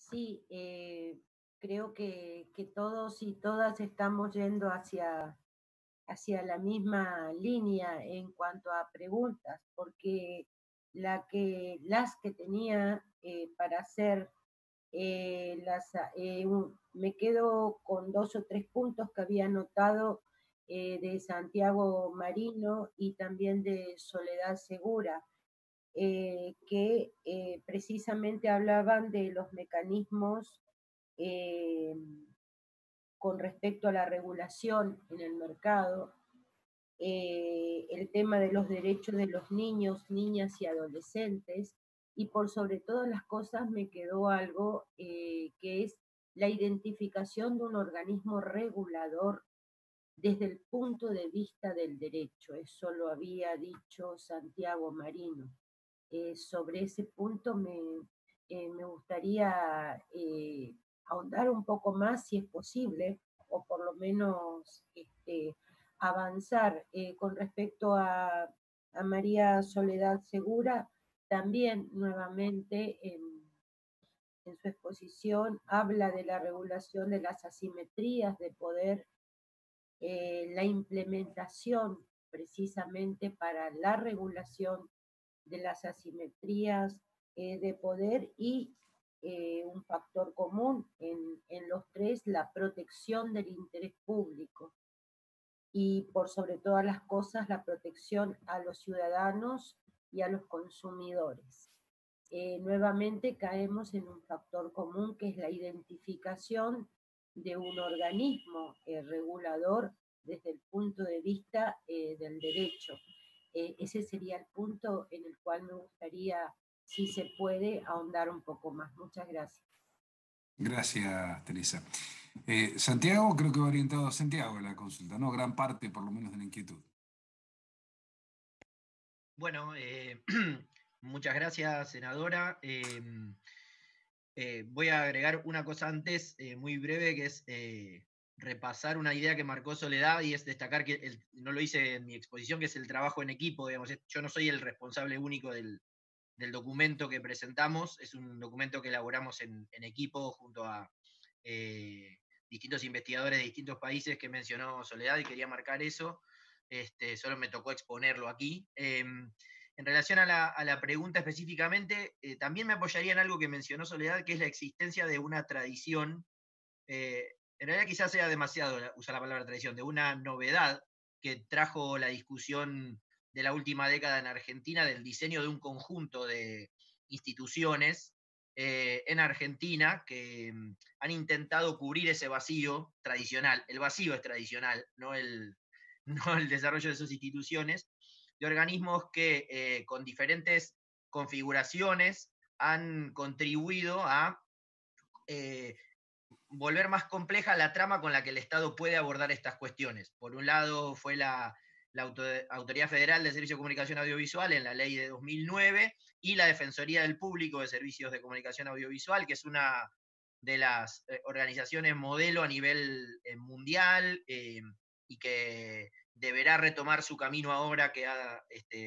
Sí, creo que todos y todas estamos yendo hacia la misma línea en cuanto a preguntas, porque las que tenía para hacer, me quedo con dos o tres puntos que había anotado de Santiago Marino y también de Soledad Segura, que precisamente hablaban de los mecanismos eh, con respecto a la regulación en el mercado, el tema de los derechos de los niños, niñas y adolescentes, y por sobre todas las cosas me quedó algo que es la identificación de un organismo regulador desde el punto de vista del derecho. Eso lo había dicho Santiago Marino. Sobre ese punto me gustaría ahondar un poco más, si es posible, o por lo menos avanzar con respecto a María Soledad Segura. También nuevamente en su exposición habla de la regulación de las asimetrías de poder, la implementación precisamente para la regulación de las asimetrías de poder y un factor común en los tres, la protección del interés público y por sobre todas las cosas la protección a los ciudadanos y a los consumidores. Nuevamente caemos en un factor común que es la identificación de un organismo regulador desde el punto de vista del derecho. Ese sería el punto en el cual me gustaría, si se puede, ahondar un poco más. Muchas gracias. Gracias, Teresa. Santiago, creo que va orientado a Santiago la consulta, ¿no? Gran parte, por lo menos, de la inquietud. Bueno, muchas gracias, senadora. Voy a agregar una cosa antes, muy breve, que es repasar una idea que marcó Soledad, y es destacar que, no lo hice en mi exposición, que es el trabajo en equipo. Digamos. Yo no soy el responsable único del documento que presentamos, es un documento que elaboramos en equipo junto a distintos investigadores de distintos países que mencionó Soledad, y quería marcar eso. Solo me tocó exponerlo aquí. En relación a la pregunta específicamente, también me apoyaría en algo que mencionó Soledad, que es la existencia de una tradición, en realidad quizás sea demasiado usar la palabra tradición, de una novedad que trajo la discusión de la última década en Argentina, del diseño de un conjunto de instituciones en Argentina que han intentado cubrir ese vacío tradicional. El vacío es tradicional, no el desarrollo de sus instituciones, de organismos que con diferentes configuraciones han contribuido a volver más compleja la trama con la que el Estado puede abordar estas cuestiones. Por un lado fue la Autoridad Federal de Servicios de Comunicación Audiovisual en la ley de 2009, y la Defensoría del Público de Servicios de Comunicación Audiovisual, que es una de las organizaciones modelo a nivel mundial, y que deberá retomar su camino ahora que ha,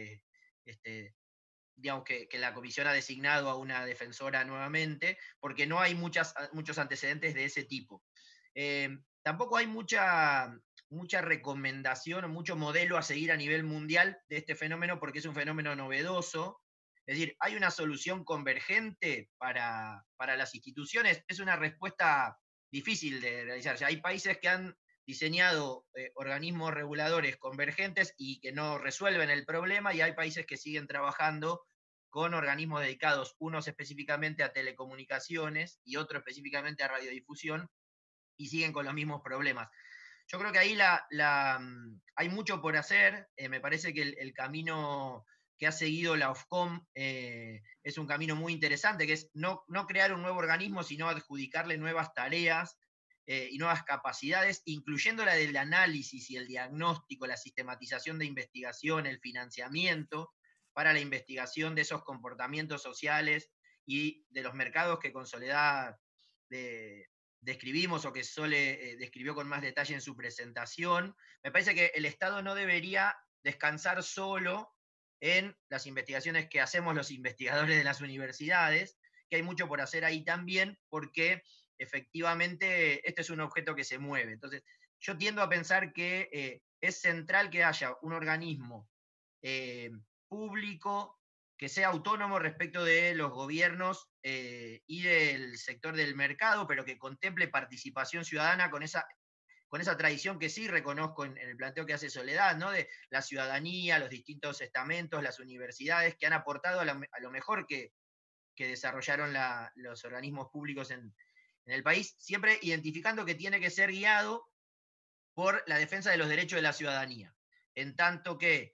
digamos que la comisión ha designado a una defensora nuevamente, porque no hay muchos antecedentes de ese tipo. Tampoco hay mucha recomendación o mucho modelo a seguir a nivel mundial de este fenómeno, porque es un fenómeno novedoso. Es decir, ¿hay una solución convergente para las instituciones? Es una respuesta difícil de realizar. Hay países que han diseñado organismos reguladores convergentes y que no resuelven el problema, y hay países que siguen trabajando con organismos dedicados, unos específicamente a telecomunicaciones y otros específicamente a radiodifusión, y siguen con los mismos problemas. Yo creo que ahí hay mucho por hacer. Me parece que el camino que ha seguido la Ofcom es un camino muy interesante, que es no crear un nuevo organismo, sino adjudicarle nuevas tareas y nuevas capacidades, incluyendo la del análisis y el diagnóstico, la sistematización de investigación, el financiamiento para la investigación de esos comportamientos sociales y de los mercados que con Soledad describimos, o que Sole describió con más detalle en su presentación. Me parece que el Estado no debería descansar solo en las investigaciones que hacemos los investigadores de las universidades, que hay mucho por hacer ahí también, porque efectivamente este es un objeto que se mueve. Entonces, yo tiendo a pensar que es central que haya un organismo público que sea autónomo respecto de los gobiernos y del sector del mercado, pero que contemple participación ciudadana con esa tradición que sí reconozco en el planteo que hace Soledad, ¿no? De la ciudadanía, los distintos estamentos, las universidades, que han aportado a lo mejor que desarrollaron los organismos públicos en el país, siempre identificando que tiene que ser guiado por la defensa de los derechos de la ciudadanía, en tanto que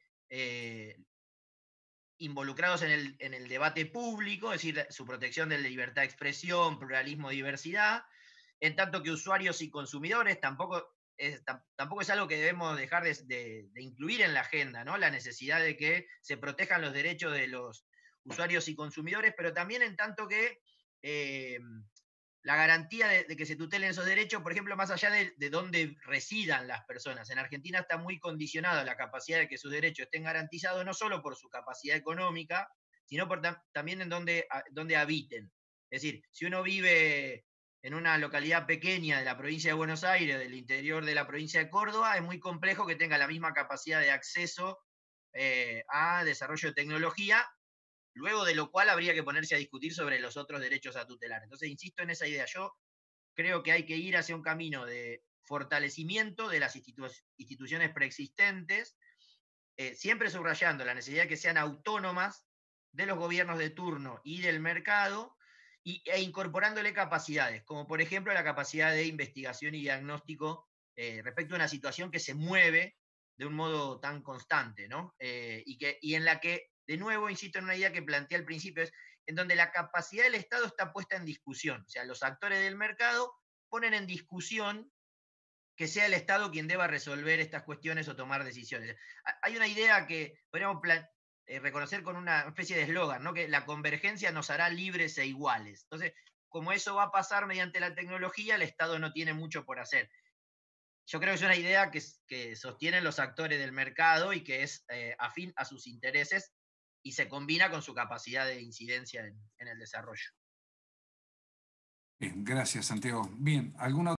involucrados en el debate público, es decir, su protección de la libertad de expresión, pluralismo, diversidad, en tanto que usuarios y consumidores tampoco es algo que debemos dejar de incluir en la agenda, ¿no? La necesidad de que se protejan los derechos de los usuarios y consumidores, pero también en tanto que la garantía de que se tutelen esos derechos, por ejemplo, más allá de dónde residan las personas. En Argentina está muy condicionada la capacidad de que sus derechos estén garantizados, no solo por su capacidad económica, sino también en dónde habiten. Es decir, si uno vive en una localidad pequeña de la provincia de Buenos Aires, del interior de la provincia de Córdoba, es muy complejo que tenga la misma capacidad de acceso a desarrollo de tecnología, luego de lo cual habría que ponerse a discutir sobre los otros derechos a tutelar. Entonces, insisto en esa idea. Yo creo que hay que ir hacia un camino de fortalecimiento de las instituciones preexistentes, siempre subrayando la necesidad de que sean autónomas de los gobiernos de turno y del mercado, e incorporándole capacidades, como por ejemplo la capacidad de investigación y diagnóstico respecto a una situación que se mueve de un modo tan constante, ¿no? Y en la que, de nuevo, insisto en una idea que planteé al principio, es en donde la capacidad del Estado está puesta en discusión. O sea, los actores del mercado ponen en discusión que sea el Estado quien deba resolver estas cuestiones o tomar decisiones. Hay una idea que podríamos reconocer con una especie de eslogan, ¿no? Que la convergencia nos hará libres e iguales. Entonces, como eso va a pasar mediante la tecnología, el Estado no tiene mucho por hacer. Yo creo que es una idea que sostienen los actores del mercado y que es afín a sus intereses y se combina con su capacidad de incidencia en el desarrollo. Bien, gracias, Santiago. Bien, ¿alguna